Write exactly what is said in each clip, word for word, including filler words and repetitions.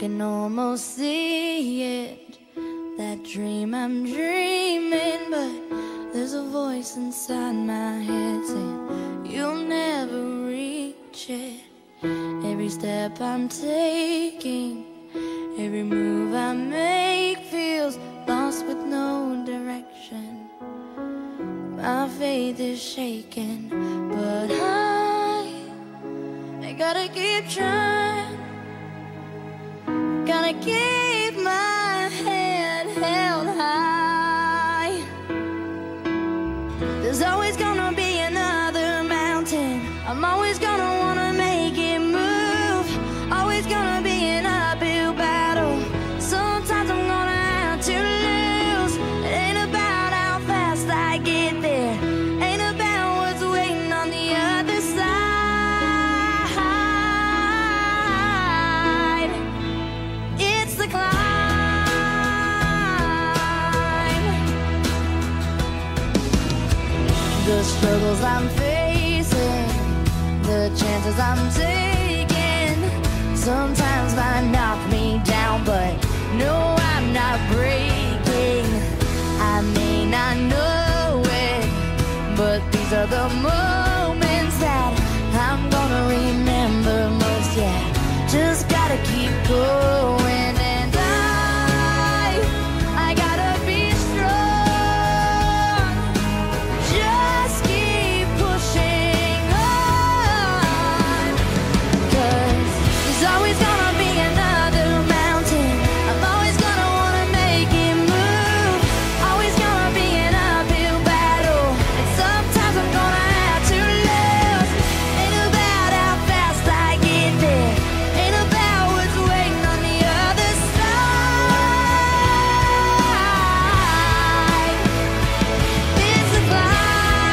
can almost see it, that dream I'm dreaming, but there's a voice inside my head saying you'll never reach it. Every step I'm taking, every move I make feels lost with no direction. My faith is shaking, but I, I gotta keep trying. Gotta keep my head held high. There's always gonna be another mountain. I'm always gonna wanna make it move. Always gonna be an uphill battle. Sometimes I'm gonna have to lose. It ain't about how fast I get there, ain't about what's waiting on the other side. It's the climb. The struggles I'm facing, the chances I'm taking, sometimes might knock me down, but no, I'm not breaking. I may not know it, but these are the moments that I'm gonna remember most. Yeah, just gotta keep going, and I, I gotta be strong. Just keep pushing on, 'cause there's always gonna be another mountain. I'm always gonna wanna make it move. Always gonna be an uphill battle, and sometimes I'm gonna have to lose. Ain't about how fast I get there, ain't about what's waiting on the other side. It's a climb.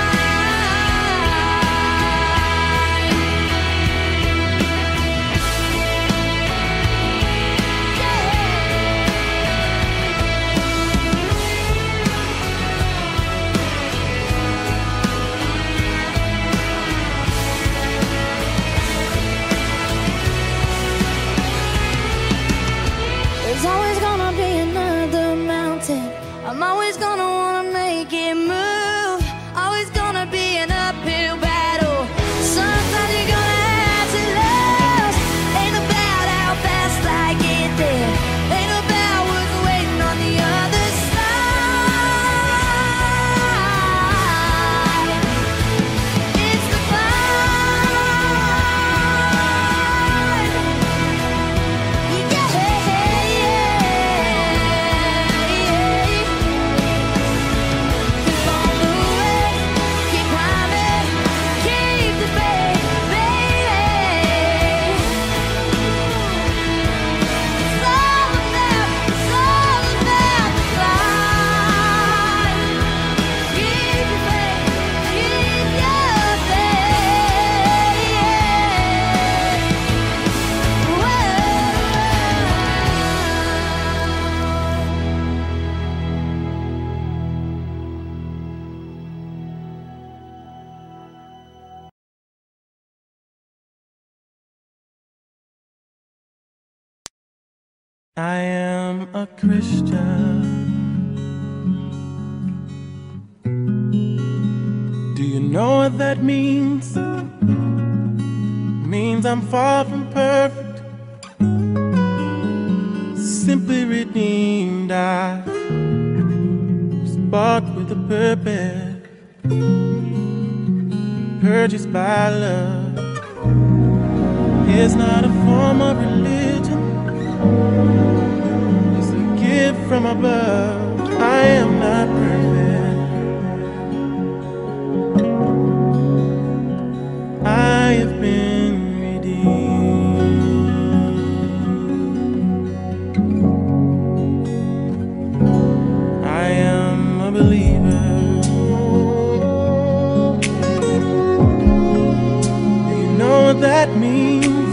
There's always gonna be another mountain. I'm always gonna wanna make it move. Always gonna be an uphill battle. Sometimes you're gonna have to lose. Ain't about how fast I get there, ain't about what's waiting on the other side. It's the climb. Yeah, yeah, yeah. Keep on moving, keep climbing, keep the faith, baby. It's all about, it's all about the climb. Keep your faith, keep your faith. Whoa. I am a Christian. Do you know what that means? Means I'm far from perfect, simply redeemed. I was bought with a purpose, purchased by love. It's not a form of religion, it's a gift from above. I am not perfect, I have been redeemed. I am a believer. Do you know what that means?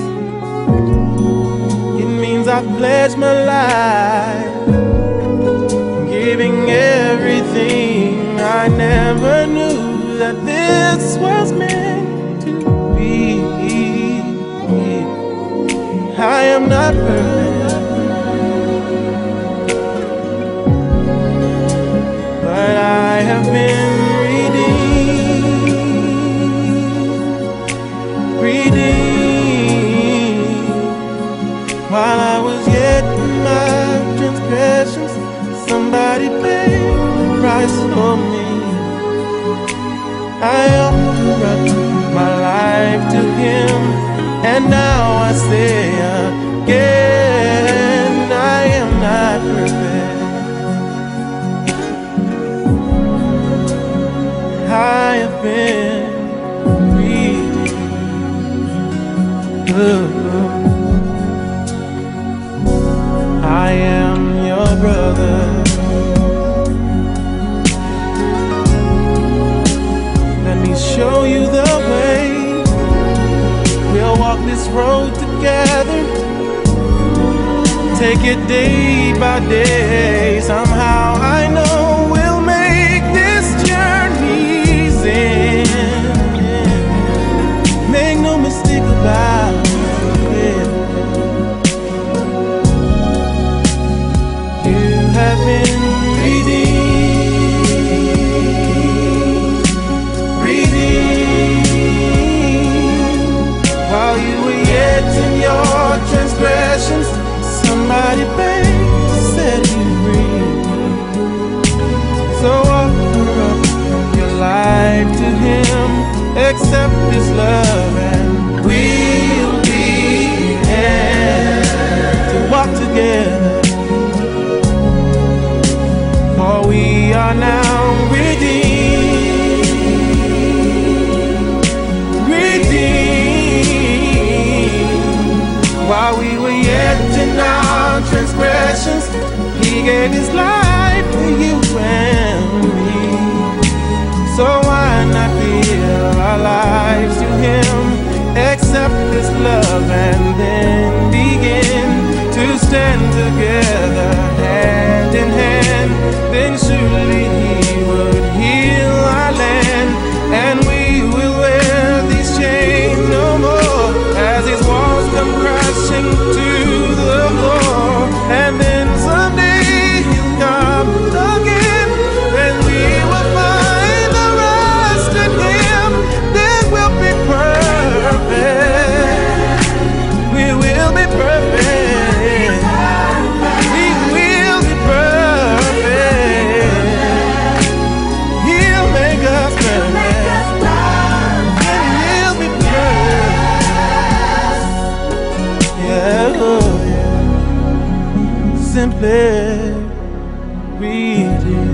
It means I pledge my life, giving everything. I never knew that this was meant to be. I am not perfect, I have been redeemed, redeemed. While I was yet in my transgressions, somebody paid the price for me. I offer up my life to Him, and now I say again, I am not perfect. I have been redeemed. Oh. I am your brother. Let me show you the way. We'll walk this road together. Take it day by day. Somehow I know we'll make this journey easy. Make no mistake about it. You have been redeemed, redeemed. While you were yet in your transgressions, somebody paid to set you free. So offer up your life to Him, accept His love, and we'll be here to walk together. For we are now redeemed, redeemed. While we were yet in our transgressions, He gave His life for you and me. So why not give our lives to Him, accept His love, and then begin to stand together hand in hand? Then surely He would heal our land, and we will wear these chains no more as His walls come crashing to the floor. And then someday He'll come again, and we will find the rest in Him. Then we'll be perfect. We will be perfect. We will be perfect. He'll make us perfect, and we'll be perfect. Yeah, oh yeah. Simply reading.